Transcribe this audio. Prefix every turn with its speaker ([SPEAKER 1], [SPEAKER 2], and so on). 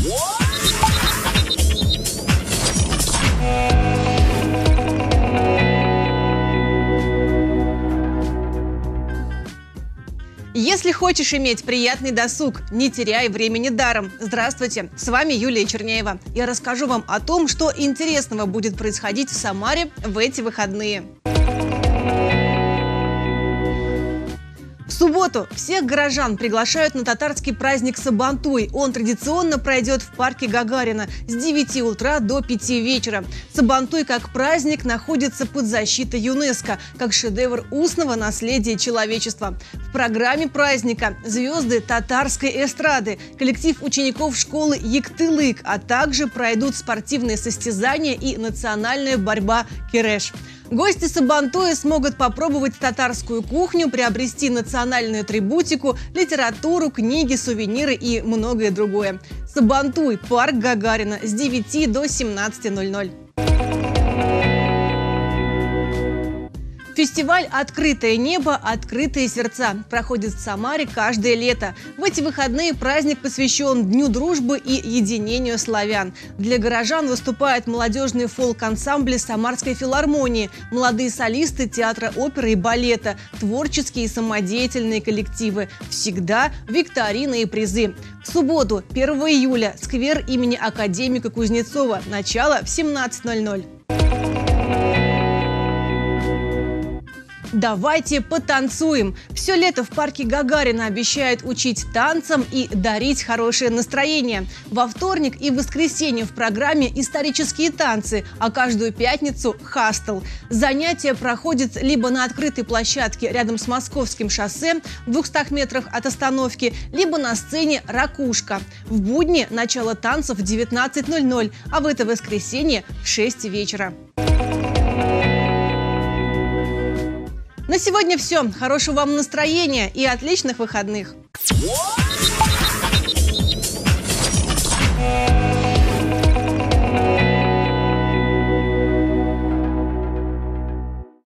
[SPEAKER 1] Если хочешь иметь приятный досуг, не теряй времени даром. Здравствуйте, с вами Юлия Черняева. Я расскажу вам о том, что интересного будет происходить в Самаре в эти выходные. В субботу всех горожан приглашают на татарский праздник Сабантуй. Он традиционно пройдет в парке Гагарина с 9 утра до 5 вечера. Сабантуй как праздник находится под защитой ЮНЕСКО, как шедевр устного наследия человечества. В программе праздника звезды татарской эстрады, коллектив учеников школы Яктылык, а также пройдут спортивные состязания и национальная борьба Кереш. Гости Сабантуя смогут попробовать татарскую кухню, приобрести национальную атрибутику, литературу, книги, сувениры и многое другое. Сабантуй, парк Гагарина с 9 до 17:00. Фестиваль «Открытое небо. Открытые сердца» проходит в Самаре каждое лето. В эти выходные праздник посвящен Дню дружбы и единению славян. Для горожан выступают молодежные фолк-ансамбли Самарской филармонии, молодые солисты театра оперы и балета, творческие и самодеятельные коллективы. Всегда викторины и призы. В субботу, 1 июля, сквер имени академика Кузнецова. Начало в 17:00. Давайте потанцуем! Все лето в парке Гагарина обещают учить танцам и дарить хорошее настроение. Во вторник и воскресенье в программе исторические танцы, а каждую пятницу – хастл. Занятия проходят либо на открытой площадке рядом с Московским шоссе в 200 метрах от остановки, либо на сцене «Ракушка». В будни начало танцев в 19:00, а в это воскресенье в 6 вечера. На сегодня все. Хорошего вам настроения и отличных выходных!